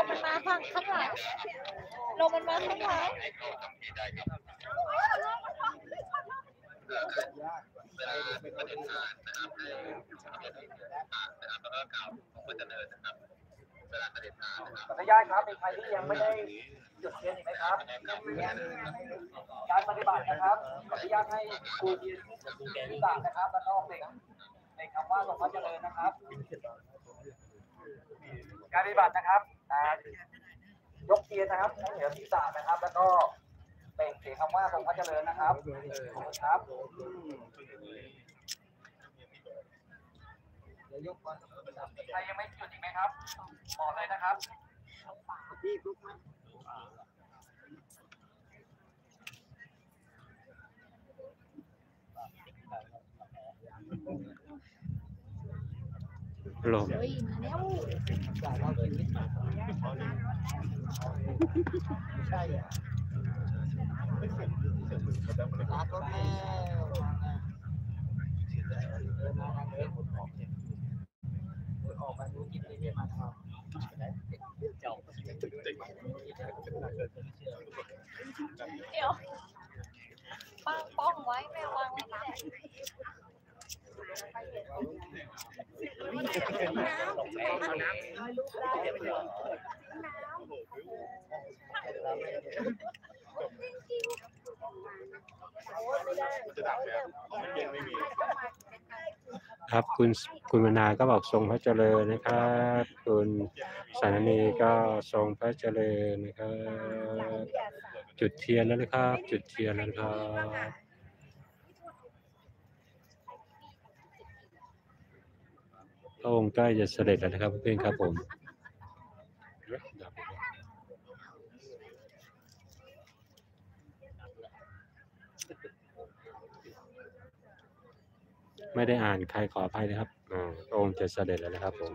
มันมาฝั่งข้างหลังลมมันมาข้างหลังขออนุญาตครับมีใครที่ยังไม่ได้จุดเทียนอีกไหมครับการปฏิบัตินะครับขออนุญาตให้ครูยืนที่ต่างนะครับแล้วก็ในคำว่าทรงพระเจริญนะครับการปฏิบัตินะครับยกเทียนนะครับให้เหนือศีรษะนะครับแล้วก็เปล่งเสียงคำว่าทรงพระเจริญนะครับครับใครยังไม่จุดอีกไหมครับบอกเลยนะครับลมใช่อ่ะรักก็แม่ออกมาดูกินเรื่อยๆมาทำเจ้าเดี๋ยวป้องไว้แม่วางไว้นะครับคุณมนาก็บอกทรงพระเจริญนะครับคุณสารณีก็ทรงพระเจริญนะครับจุดเทียนแล้วนะครับจุดเทียนแล้วนะครับพระองค์ใกล้จะเสด็จแล้วนะครับเพื่อนครับผมไม่ได้อ่านใครขออภัยนะครับพระองค์จะเสด็จแล้วนะครับผม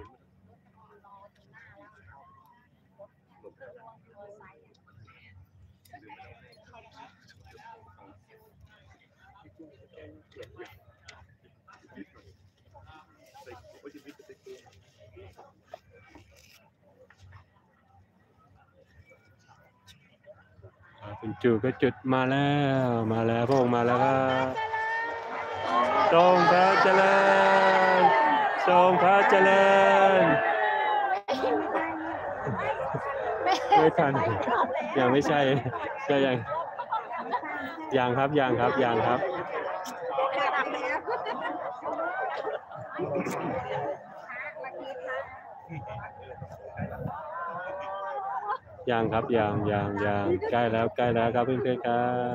คุณจูก็จุดมาแล้วพระองค์มาแล้วครับทรงพระเจริญทรงพระเจริญไม่ทันยังไม่ใช่ก็ยังครับยังครับยังครับใกล้แล้วครับเพื่อนๆครับ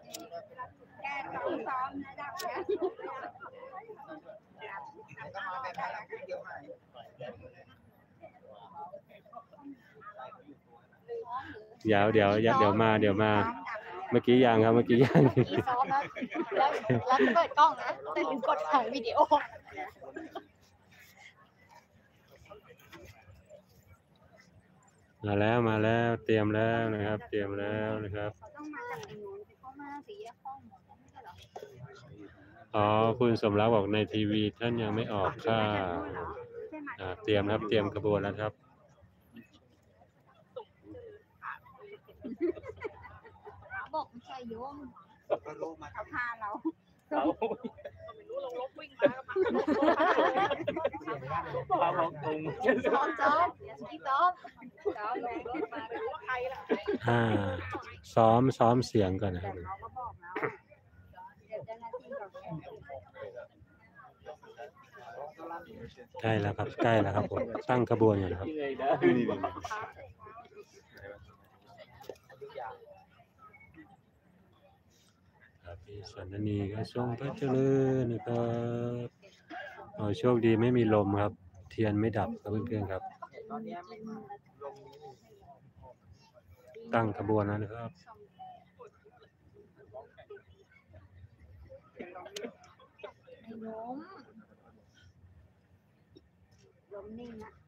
เดี๋ยวมาเมื่อกี้ยังครับซ้อมแล้วเปิดกล้องนะแต่ลืมกดถ่ายวิดีโอมาแล้วเตรียมแล้วนะครับต้องมาจากตรงนู้นเข้ามาสีแยกห้องไม่ใช่หรอคุณสมรักบอกในทีวีท่านยังไม่ออกค่ะเตรียมครับเตรียมขบวนแล้วครับบอกไม่ใช่โยมเขาพาเราไม่รู้ลงรถวิ่งมาซ้อมซ้อมเสียงก่อนนะครับใกล้แล้วครับผมตั้งขบวนอยู่นะครับพี่สันนีก็ทรงพระเจริญนะครับโชคดีไม่มีลมครับเทียนไม่ดับครับเพื่อนๆครับตั้งขบวนแล้วนะครับลมนิ่งนะ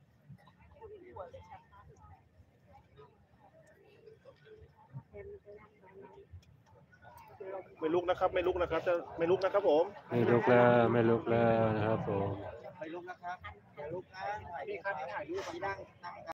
ไม่ลุกนะครับจะไม่ลุกนะครับผมไม่ลุกแล้วนะครับผมไม่ลุกนะครับอย่าลุกนะพี่ครับถ่ายรูปที่นั่ง